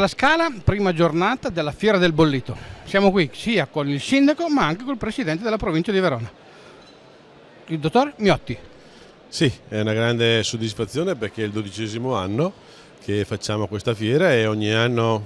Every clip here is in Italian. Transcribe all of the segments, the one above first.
della Scala, prima giornata della Fiera del Bollito. Siamo qui sia con il sindaco ma anche col presidente della provincia di Verona, il dottor Miotti. Sì, è una grande soddisfazione perché è il 12° anno che facciamo questa fiera e ogni anno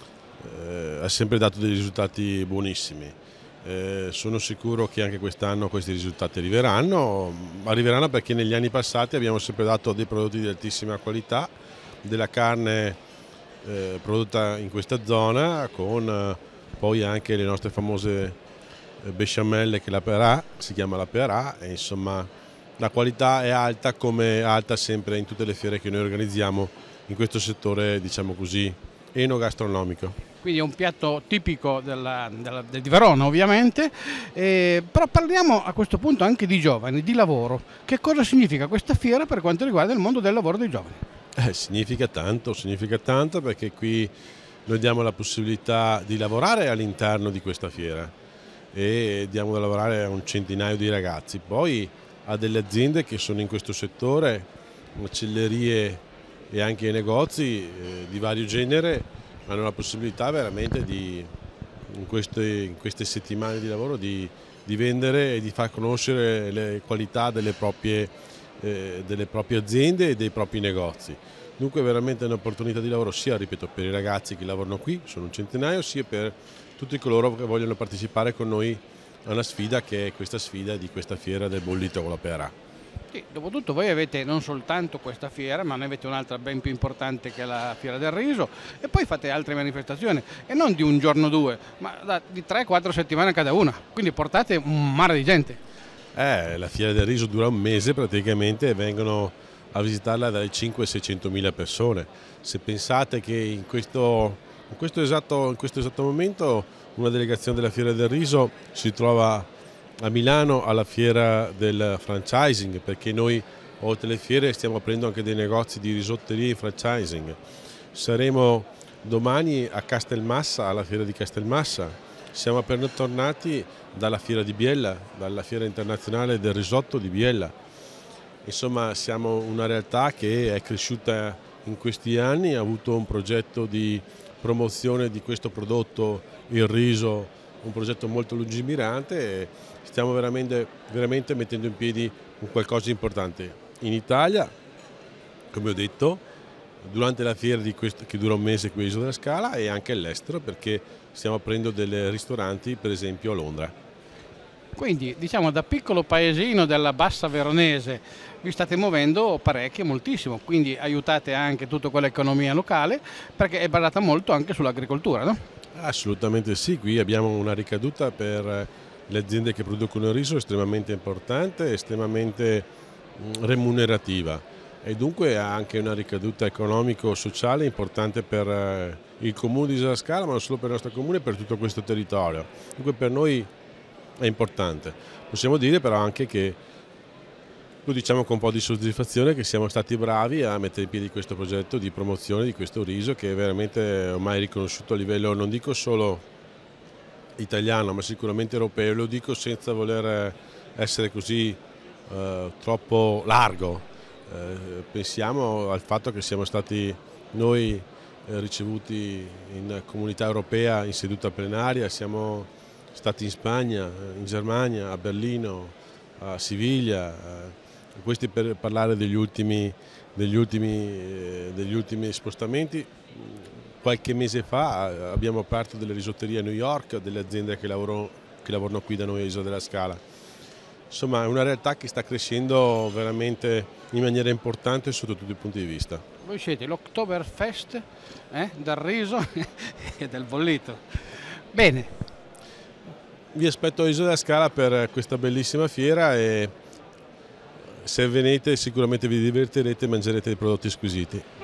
ha sempre dato dei risultati buonissimi. Sono sicuro che anche quest'anno questi risultati arriveranno perché negli anni passati abbiamo sempre dato dei prodotti di altissima qualità, della carne prodotta in questa zona con poi anche le nostre famose besciamelle che si chiama la Perà e insomma la qualità è alta come alta sempre in tutte le fiere che noi organizziamo in questo settore, diciamo così, enogastronomico. Quindi è un piatto tipico di Verona ovviamente, però parliamo a questo punto anche di giovani, di lavoro. Che cosa significa questa fiera per quanto riguarda il mondo del lavoro dei giovani? Significa tanto perché qui noi diamo la possibilità di lavorare all'interno di questa fiera e diamo da lavorare a un centinaio di ragazzi, poi a delle aziende che sono in questo settore, macellerie e anche i negozi di vario genere hanno la possibilità veramente in queste settimane di lavoro di vendere e di far conoscere le qualità delle proprie aziende e dei propri negozi. Dunque veramente è un'opportunità di lavoro sia, ripeto, per i ragazzi che lavorano qui, sono un centinaio, sia per tutti coloro che vogliono partecipare con noi a una sfida che è questa sfida di questa fiera del bollito con la Perà. Sì, dopotutto voi avete non soltanto questa fiera, ma ne avete un'altra ben più importante che è la Fiera del Riso e poi fate altre manifestazioni e non di un giorno o due, ma di 3-4 settimane cada una, quindi portate un mare di gente. La Fiera del Riso dura un mese praticamente e vengono a visitarla dalle 500-600 mila persone. Se pensate che in questo esatto momento una delegazione della Fiera del Riso si trova a Milano alla fiera del franchising, perché noi oltre alle fiere stiamo aprendo anche dei negozi di risotteria in franchising. Saremo domani a Castelmassa, alla fiera di Castelmassa. Siamo appena tornati dalla fiera di Biella, dalla fiera internazionale del risotto di Biella. Insomma, siamo una realtà che è cresciuta in questi anni, ha avuto un progetto di promozione di questo prodotto, il riso, un progetto molto lungimirante e stiamo veramente mettendo in piedi un qualcosa di importante in Italia, come ho detto, durante la fiera che dura un mese qui a Isola della Scala e anche all'estero perché stiamo aprendo dei ristoranti per esempio a Londra. Quindi diciamo da piccolo paesino della bassa veronese vi state muovendo parecchio, moltissimo, quindi aiutate anche tutta quell'economia locale perché è basata molto anche sull'agricoltura, no? Assolutamente sì, qui abbiamo una ricaduta per le aziende che producono il riso estremamente importante, estremamente remunerativa e dunque ha anche una ricaduta economico-sociale importante per il comune di Isola della Scala, ma non solo per il nostro comune, per tutto questo territorio. Dunque per noi è importante. Possiamo dire però anche che, lo diciamo con un po' di soddisfazione, che siamo stati bravi a mettere in piedi questo progetto di promozione di questo riso che è veramente ormai riconosciuto a livello, non dico solo italiano, ma sicuramente europeo. Lo dico senza voler essere così troppo largo. Pensiamo al fatto che siamo stati noi ricevuti in Comunità Europea in seduta plenaria, siamo stati in Spagna, in Germania, a Berlino, a Siviglia, questi per parlare degli ultimi spostamenti. Qualche mese fa abbiamo aperto delle risotterie a New York, delle aziende che lavorano qui da noi a Isola della Scala. Insomma è una realtà che sta crescendo veramente in maniera importante sotto tutti i punti di vista. Voi siete l'Oktoberfest del riso e del bollito. Bene. Vi aspetto a Isola della Scala per questa bellissima fiera e se venite sicuramente vi divertirete e mangerete dei prodotti squisiti.